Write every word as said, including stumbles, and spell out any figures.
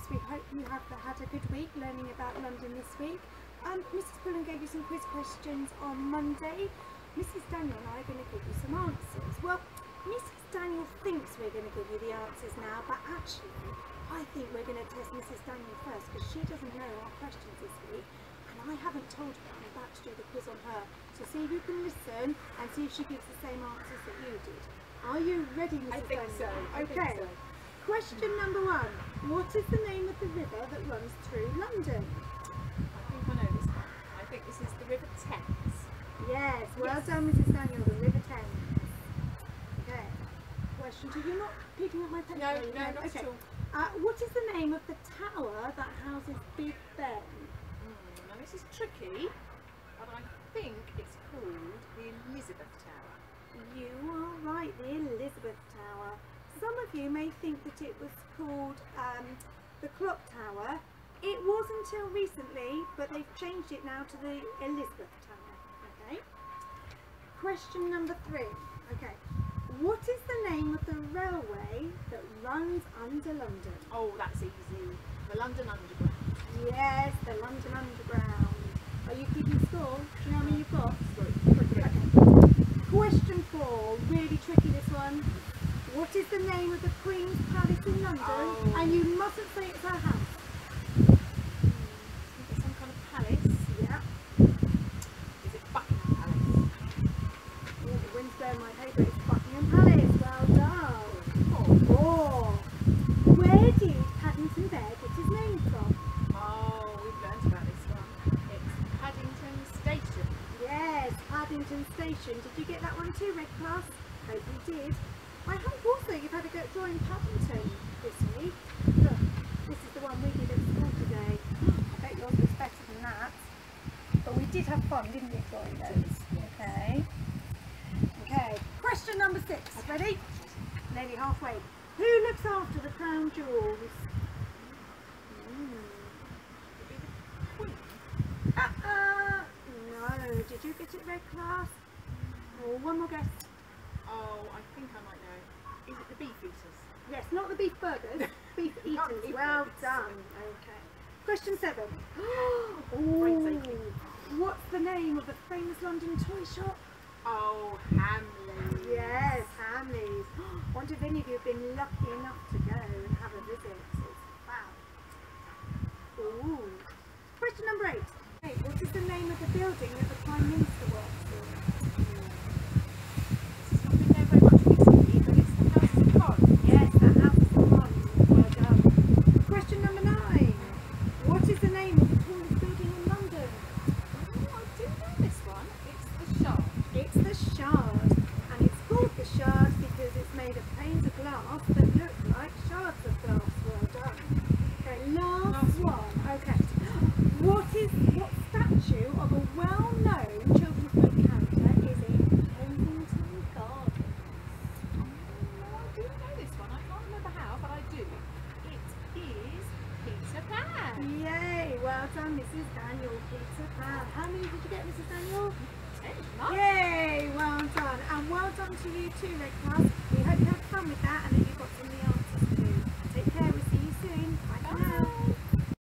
class, we hope you have had a good week learning about London this week. Um, Missus Pullen gave you some quiz questions on Monday. Missus Daniel and I are going to give you some answers. Well, Missus Daniel thinks we're going to give you the answers now, but actually I think we're going to test Missus Daniel first because she doesn't know our questions this week and I haven't told her I'm about to do the quiz on her. So see if you can listen and see if she gives the same answers that you did. Are you ready, Missus I think Daniel? so. I okay. think so. Question number one. What is the name of the river that runs through London? I think I know this one. I think this is the River Thames. Yes, well Yes. done, Missus Daniel, the River Thames. Okay. Question two. You're not picking up my pen? No, are you? no, not okay. at all. Uh, what is the name of the tower that houses Big Ben? Mm, now this is tricky, but I think it's called the Elizabeth Tower. You are right, the Elizabeth Tower. Some of you may think that it was called um, the Clock Tower. It was until recently, but they've changed it now to the Elizabeth Tower. Okay. Question number three. Okay. What is the name of the railway that runs under London? Oh, that's easy. The London Underground. Yes, the London Underground. Are you keeping score? Do you know how many you've got? Sorry. Okay. Question four. Really tricky, this one. What is the name of the Queen's Palace in London? Oh. And you mustn't say it's her house. It's some kind of palace. Yeah. Is it Buckingham Palace? Oh, the wind's blowing my paper. It's Buckingham Palace. Well done. Oh. Four. Where did Paddington Bear get his name from? Oh, we've learnt about this one. It's Paddington Station. Yes, Paddington Station. Did you get that one too, Red Class? Hope you did. I hope also you've had a go at drawing Paddington this week. Look, this is the one we did at school today. I bet yours was better than that. But we did have fun, didn't we, drawing those? Okay. Okay, question number six. Ready? Nearly halfway. Who looks after the crown jewels? Mm. Uh-uh. No. Did you get it, Red Class? Oh, one more guess. Oh, I think I might know. Is it the Beef Eaters? Yes, not the beef burgers, beef Can't eaters. eat Well burgers. done. Okay. Question seven. Brain's Ooh, aching. what's the name of the famous London toy shop? Oh, Hamley. Yes, Hamleys. Wonder if any of you have been lucky enough to go and have a visit. It's fab. Ooh. Question number eight. Hey, what is the name of the building that the Prime Minister works in? It's not been there very much recently, but it's the House of Commons. Yes, the House of Commons. Well done. Question number nine. What is the name of the tallest building in London? Oh, I do know this one. It's the Shard. It's the Shard. And it's called the Shard because it's made of panes of glass that look like shards of glass. Well done. Okay, last, Last one. Okay. What is what statue of a well-known children's book character is in Kensington Gardens? Oh, I do know this one. I can't remember how, but I do. It is Peter Pan. Yay! Well done, Missus Daniel. Peter Pan. How many did you get, Missus Daniel? Ten. Nice. Yay! Well done. And well done to you too, Red Class. We hope you had fun with that and